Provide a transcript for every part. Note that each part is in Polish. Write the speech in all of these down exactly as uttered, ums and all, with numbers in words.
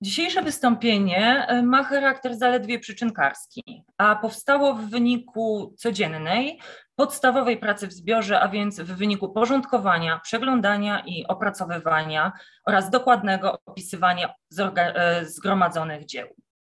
Dzisiejsze wystąpienie ma charakter zaledwie przyczynkarski, a powstało w wyniku codziennej, podstawowej pracy w zbiorze, a więc w wyniku porządkowania, przeglądania i opracowywania oraz dokładnego opisywania zgromadzonych dzieł.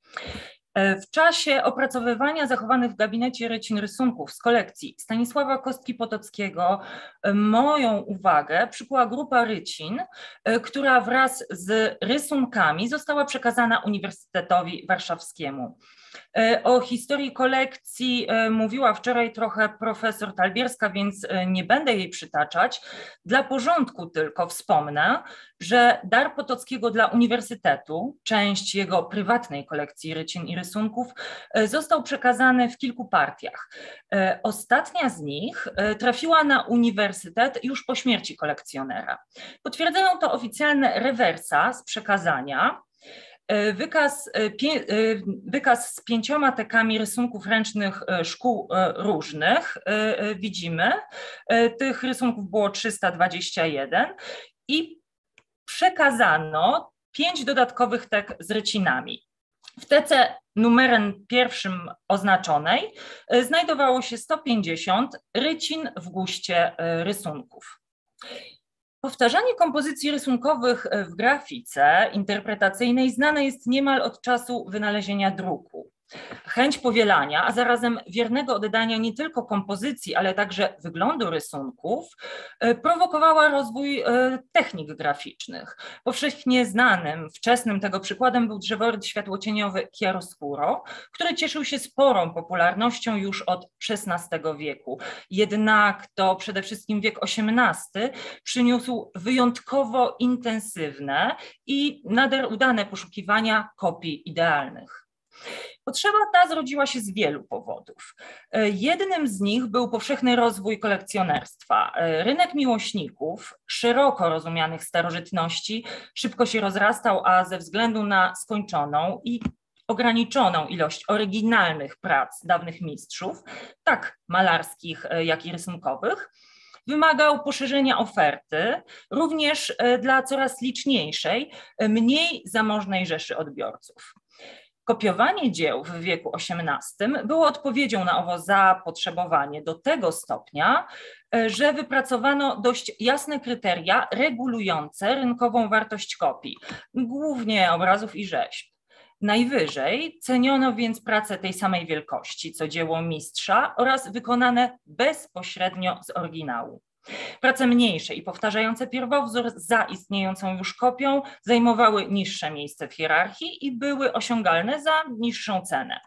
W czasie opracowywania zachowanych w gabinecie Rycin rysunków z kolekcji Stanisława Kostki-Potockiego moją uwagę przykuła grupa Rycin, która wraz z rysunkami została przekazana Uniwersytetowi Warszawskiemu. O historii kolekcji mówiła wczoraj trochę profesor Talbierska, więc nie będę jej przytaczać. Dla porządku tylko wspomnę, że dar Potockiego dla Uniwersytetu, część jego prywatnej kolekcji rycin i rysunków, został przekazany w kilku partiach. Ostatnia z nich trafiła na Uniwersytet już po śmierci kolekcjonera. Potwierdzają to oficjalne rewersa z przekazania. Wykaz, wykaz z pięcioma tekami rysunków ręcznych szkół różnych widzimy. Tych rysunków było trzysta dwadzieścia jeden i przekazano pięć dodatkowych tek z rycinami. W tece numerem pierwszym oznaczonej znajdowało się sto pięćdziesiąt rycin w guście rysunków. Powtarzanie kompozycji rysunkowych w grafice interpretacyjnej znane jest niemal od czasu wynalezienia druku. Chęć powielania, a zarazem wiernego oddania nie tylko kompozycji, ale także wyglądu rysunków prowokowała rozwój technik graficznych. Powszechnie znanym, wczesnym tego przykładem był drzeworyt światłocieniowy chiaroscuro, który cieszył się sporą popularnością już od szesnastego wieku. Jednak to przede wszystkim wiek osiemnasty przyniósł wyjątkowo intensywne i nader udane poszukiwania kopii idealnych. Potrzeba ta zrodziła się z wielu powodów. Jednym z nich był powszechny rozwój kolekcjonerstwa. Rynek miłośników szeroko rozumianych starożytności szybko się rozrastał, a ze względu na skończoną i ograniczoną ilość oryginalnych prac dawnych mistrzów, tak malarskich, jak i rysunkowych, wymagał poszerzenia oferty również dla coraz liczniejszej, mniej zamożnej rzeszy odbiorców. Kopiowanie dzieł w wieku osiemnastym było odpowiedzią na owo zapotrzebowanie do tego stopnia, że wypracowano dość jasne kryteria regulujące rynkową wartość kopii, głównie obrazów i rzeźb. Najwyżej ceniono więc pracę tej samej wielkości co dzieło mistrza oraz wykonane bezpośrednio z oryginału. Prace mniejsze i powtarzające pierwowzór za istniejącą już kopią zajmowały niższe miejsce w hierarchii i były osiągalne za niższą cenę.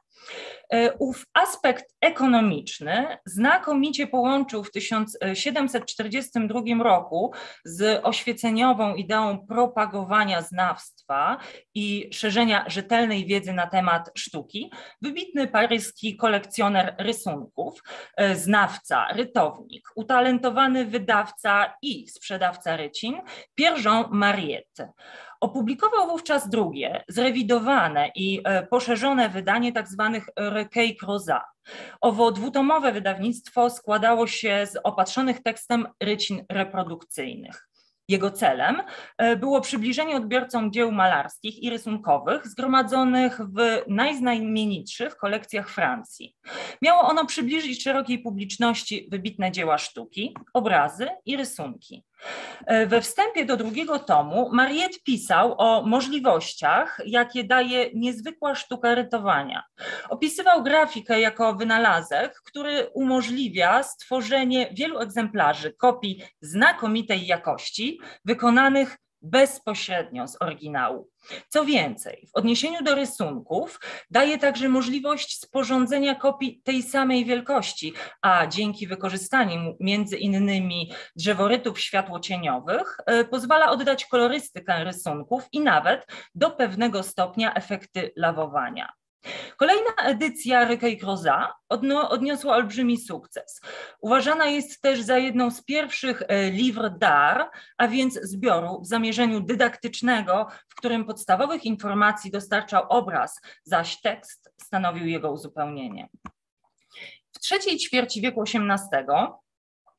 Ów aspekt ekonomiczny znakomicie połączył w tysiąc siedemset czterdziestym drugim roku z oświeceniową ideą propagowania znawstwa i szerzenia rzetelnej wiedzy na temat sztuki wybitny paryski kolekcjoner rysunków, znawca, rytownik, utalentowany wydawca i sprzedawca rycin Pierre Jean Mariette. Opublikował wówczas drugie, zrewidowane i poszerzone wydanie tzw. Recueil Crozat. Owo dwutomowe wydawnictwo składało się z opatrzonych tekstem rycin reprodukcyjnych. Jego celem było przybliżenie odbiorcom dzieł malarskich i rysunkowych zgromadzonych w najznamienitszych kolekcjach Francji. Miało ono przybliżyć szerokiej publiczności wybitne dzieła sztuki, obrazy i rysunki. We wstępie do drugiego tomu Mariette pisał o możliwościach, jakie daje niezwykła sztuka rytowania. Opisywał grafikę jako wynalazek, który umożliwia stworzenie wielu egzemplarzy kopii znakomitej jakości, wykonanych bezpośrednio z oryginału. Co więcej, w odniesieniu do rysunków daje także możliwość sporządzenia kopii tej samej wielkości, a dzięki wykorzystaniu między innymi drzeworytów światłocieniowych pozwala oddać kolorystykę rysunków i nawet do pewnego stopnia efekty lawowania. Kolejna edycja Recueil Crozat odniosła olbrzymi sukces. Uważana jest też za jedną z pierwszych livres d'art, a więc zbioru w zamierzeniu dydaktycznego, w którym podstawowych informacji dostarczał obraz, zaś tekst stanowił jego uzupełnienie. W trzeciej ćwierci wieku osiemnastego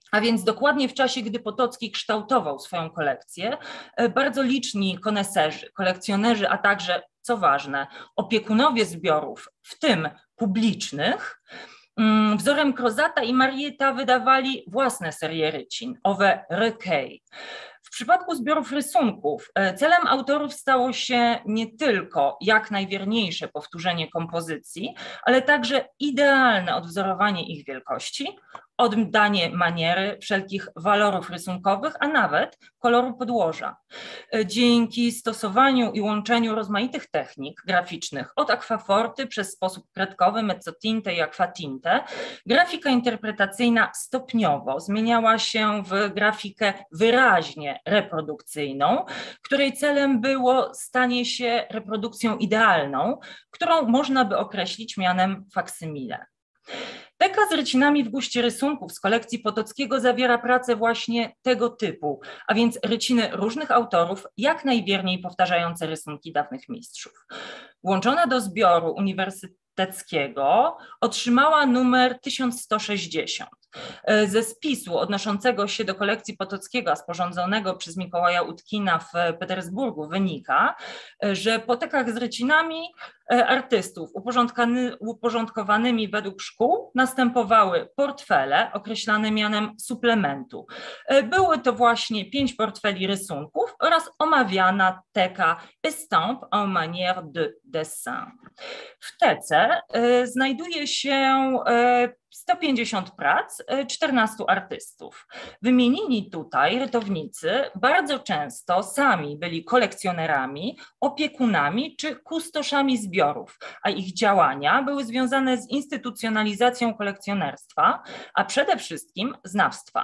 A więc dokładnie w czasie, gdy Potocki kształtował swoją kolekcję, bardzo liczni koneserzy, kolekcjonerzy, a także, co ważne, opiekunowie zbiorów, w tym publicznych, wzorem Crozata i Marietta wydawali własne serie rycin, owe recueils. W przypadku zbiorów rysunków celem autorów stało się nie tylko jak najwierniejsze powtórzenie kompozycji, ale także idealne odwzorowanie ich wielkości, oddanie maniery, wszelkich walorów rysunkowych, a nawet koloru podłoża. Dzięki stosowaniu i łączeniu rozmaitych technik graficznych, od akwaforty przez sposób kredkowy, mezzotintę i aquatintę, grafika interpretacyjna stopniowo zmieniała się w grafikę wyraźnie reprodukcyjną, której celem było stanie się reprodukcją idealną, którą można by określić mianem faksymile. Teka z rycinami w guście rysunków z kolekcji Potockiego zawiera pracę właśnie tego typu, a więc ryciny różnych autorów, jak najwierniej powtarzające rysunki dawnych mistrzów. Włączona do zbioru uniwersyteckiego otrzymała numer tysiąc sto sześćdziesiąt. Ze spisu odnoszącego się do kolekcji Potockiego, a sporządzonego przez Mikołaja Utkina w Petersburgu, wynika, że po tekach z rycinami artystów uporządkowanymi według szkół następowały portfele określane mianem suplementu. Były to właśnie pięć portfeli rysunków oraz omawiana teka Estampe en manière de dessin. W tece znajduje się sto pięćdziesiąt prac czternastu artystów. Wymienieni tutaj rytownicy bardzo często sami byli kolekcjonerami, opiekunami czy kustoszami zbiorów, a ich działania były związane z instytucjonalizacją kolekcjonerstwa, a przede wszystkim znawstwa.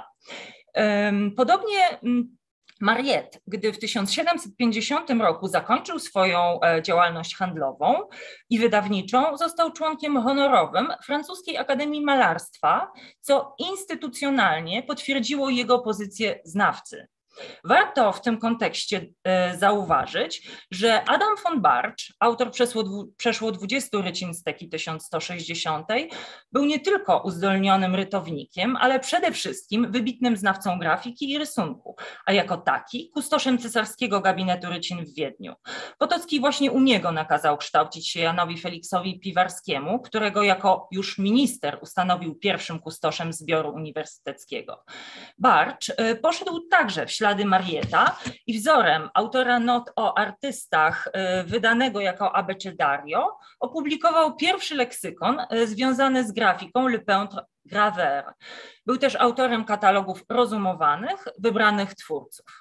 Podobnie Mariette, gdy w tysiąc siedemset pięćdziesiątym roku zakończył swoją działalność handlową i wydawniczą, został członkiem honorowym Francuskiej Akademii Malarstwa, co instytucjonalnie potwierdziło jego pozycję znawcy. Warto w tym kontekście zauważyć, że Adam von Bartsch, autor przeszło dwudziestu rycin z teki tysiąc sto sześćdziesiątej, był nie tylko uzdolnionym rytownikiem, ale przede wszystkim wybitnym znawcą grafiki i rysunku, a jako taki kustoszem cesarskiego gabinetu rycin w Wiedniu. Potocki właśnie u niego nakazał kształcić się Janowi Feliksowi Piwarskiemu, którego jako już minister ustanowił pierwszym kustoszem zbioru uniwersyteckiego. Bartsch poszedł także w ślady Marietta i wzorem autora not o artystach wydanego jako Abecedario opublikował pierwszy leksykon związany z grafiką Le Peintre Graveur. Był też autorem katalogów rozumowanych wybranych twórców.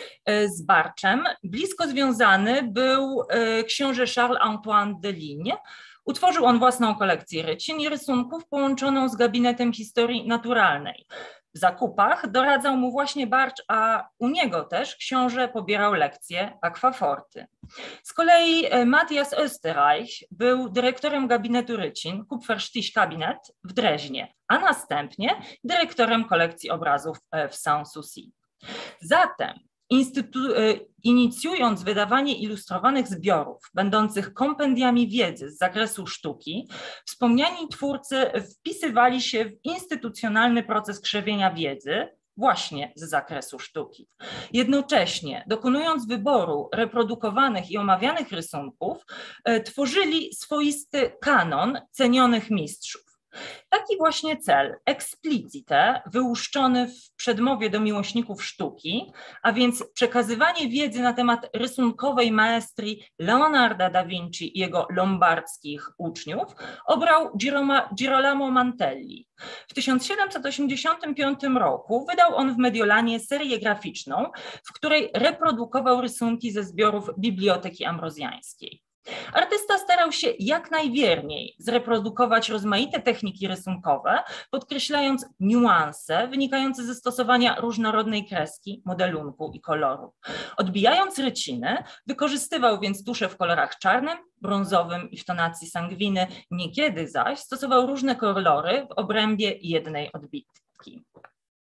Z Bartschem blisko związany był książę Charles-Antoine de Ligne. Utworzył on własną kolekcję rycin i rysunków połączoną z gabinetem historii naturalnej. W zakupach doradzał mu właśnie Bartsch, a u niego też książę pobierał lekcje akwaforty. Z kolei Matthias Österreich był dyrektorem gabinetu rycin Kupferstich-Kabinet w Dreźnie, a następnie dyrektorem kolekcji obrazów w Sanssouci. Zatem Instytu- inicjując wydawanie ilustrowanych zbiorów, będących kompendiami wiedzy z zakresu sztuki, wspomniani twórcy wpisywali się w instytucjonalny proces krzewienia wiedzy właśnie z zakresu sztuki. Jednocześnie, dokonując wyboru reprodukowanych i omawianych rysunków, tworzyli swoisty kanon cenionych mistrzów. Taki właśnie cel, explicite, wyłuszczony w przedmowie do miłośników sztuki, a więc przekazywanie wiedzy na temat rysunkowej maestrii Leonarda da Vinci i jego lombardzkich uczniów, obrał Girolamo Mantelli. W tysiąc siedemset osiemdziesiątym piątym roku wydał on w Mediolanie serię graficzną, w której reprodukował rysunki ze zbiorów Biblioteki Ambrozjańskiej. Artysta starał się jak najwierniej zreprodukować rozmaite techniki rysunkowe, podkreślając niuanse wynikające ze stosowania różnorodnej kreski, modelunku i koloru. Odbijając ryciny, wykorzystywał więc tusze w kolorach czarnym, brązowym i w tonacji sangwiny, niekiedy zaś stosował różne kolory w obrębie jednej odbitki.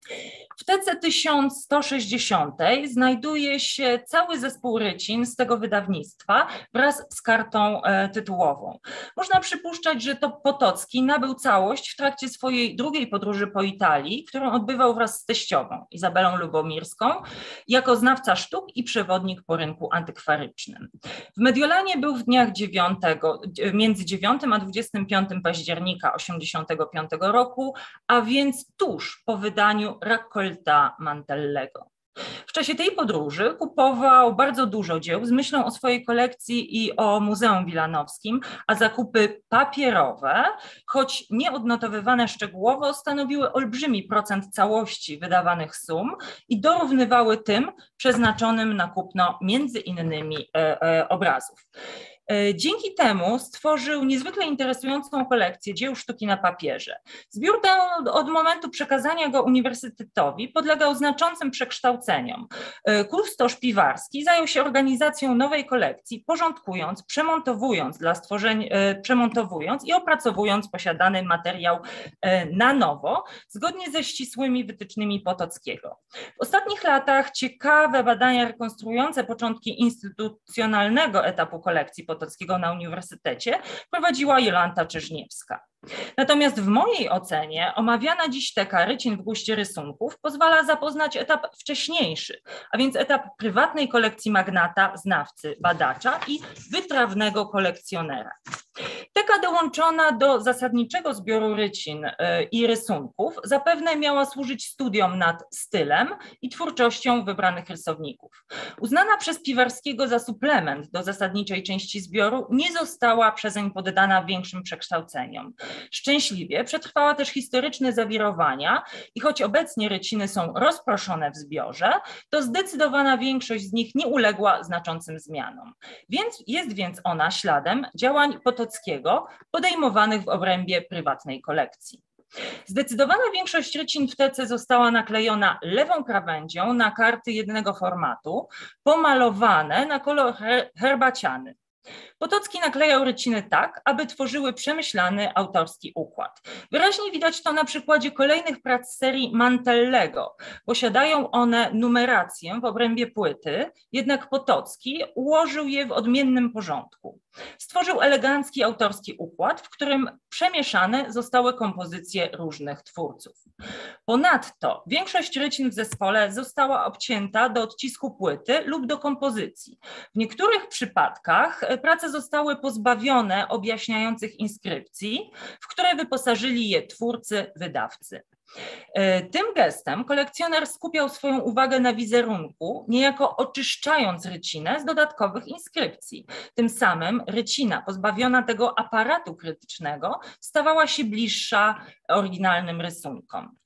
W T C tysiąc sto sześćdziesiąt znajduje się cały zespół rycin z tego wydawnictwa wraz z kartą e, tytułową. Można przypuszczać, że to Potocki nabył całość w trakcie swojej drugiej podróży po Italii, którą odbywał wraz z teściową Izabelą Lubomirską jako znawca sztuk i przewodnik po rynku antykwarycznym. W Mediolanie był w dniach dziewiątego, między dziewiątym a dwudziestym piątym października tysiąc dziewięćset osiemdziesiątego piątego roku, a więc tuż po wydaniu Raccolta Mantellego. W czasie tej podróży kupował bardzo dużo dzieł z myślą o swojej kolekcji i o Muzeum Wilanowskim, a zakupy papierowe, choć nie odnotowywane szczegółowo, stanowiły olbrzymi procent całości wydawanych sum i dorównywały tym przeznaczonym na kupno między innymi e, e, obrazów. Dzięki temu stworzył niezwykle interesującą kolekcję dzieł sztuki na papierze. Zbiór ten od momentu przekazania go uniwersytetowi podlegał znaczącym przekształceniom. Kustosz Piwarski zajął się organizacją nowej kolekcji, porządkując, przemontowując dla stworzeń, przemontowując i opracowując posiadany materiał na nowo, zgodnie ze ścisłymi wytycznymi Potockiego. W ostatnich latach ciekawe badania rekonstruujące początki instytucjonalnego etapu kolekcji Potockiego na uniwersytecie prowadziła Jolanta Czerzniewska. Natomiast w mojej ocenie omawiana dziś teka Rycin w guście rysunków pozwala zapoznać etap wcześniejszy, a więc etap prywatnej kolekcji magnata, znawcy, badacza i wytrawnego kolekcjonera. Teka dołączona do zasadniczego zbioru rycin i rysunków zapewne miała służyć studiom nad stylem i twórczością wybranych rysowników. Uznana przez Piwarskiego za suplement do zasadniczej części zbioru, nie została przezeń poddana większym przekształceniom. Szczęśliwie przetrwała też historyczne zawirowania i choć obecnie ryciny są rozproszone w zbiorze, to zdecydowana większość z nich nie uległa znaczącym zmianom. Więc jest więc ona śladem działań Potockiego podejmowanych w obrębie prywatnej kolekcji. Zdecydowana większość rycin w tece została naklejona lewą krawędzią na karty jednego formatu, pomalowane na kolor herbaciany. Potocki naklejał ryciny tak, aby tworzyły przemyślany autorski układ. Wyraźnie widać to na przykładzie kolejnych prac serii Mantellego. Posiadają one numerację w obrębie płyty, jednak Potocki ułożył je w odmiennym porządku. Stworzył elegancki autorski układ, w którym przemieszane zostały kompozycje różnych twórców. Ponadto większość rycin w zespole została obcięta do odcisku płyty lub do kompozycji. W niektórych przypadkach prace zostały pozbawione objaśniających inskrypcji, w które wyposażyli je twórcy, wydawcy. Tym gestem kolekcjoner skupiał swoją uwagę na wizerunku, niejako oczyszczając rycinę z dodatkowych inskrypcji. Tym samym rycina pozbawiona tego aparatu krytycznego stawała się bliższa oryginalnym rysunkom.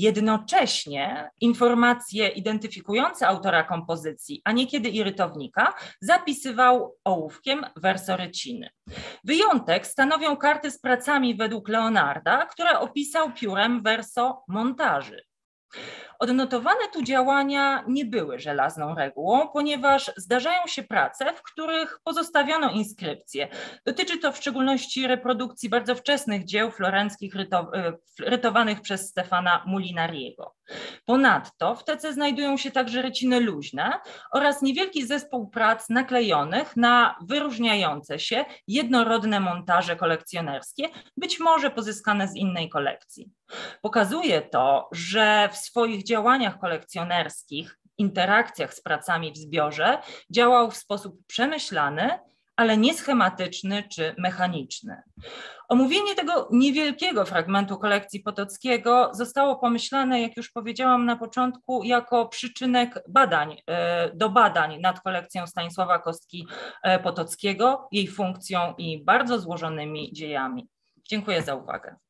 Jednocześnie informacje identyfikujące autora kompozycji, a niekiedy i rytownika, zapisywał ołówkiem wersoryciny. Wyjątek stanowią karty z pracami według Leonarda, które opisał piórem werso montaży. Odnotowane tu działania nie były żelazną regułą, ponieważ zdarzają się prace, w których pozostawiono inskrypcje. Dotyczy to w szczególności reprodukcji bardzo wczesnych dzieł florenckich rytowanych przez Stefana Mulinariego. Ponadto w tece znajdują się także ryciny luźne oraz niewielki zespół prac naklejonych na wyróżniające się jednorodne montaże kolekcjonerskie, być może pozyskane z innej kolekcji. Pokazuje to, że w swoich działaniach kolekcjonerskich, interakcjach z pracami w zbiorze działał w sposób przemyślany, ale nie schematyczny czy mechaniczny. Omówienie tego niewielkiego fragmentu kolekcji Potockiego zostało pomyślane, jak już powiedziałam na początku, jako przyczynek badań, do badań nad kolekcją Stanisława Kostki-Potockiego, jej funkcją i bardzo złożonymi dziejami. Dziękuję za uwagę.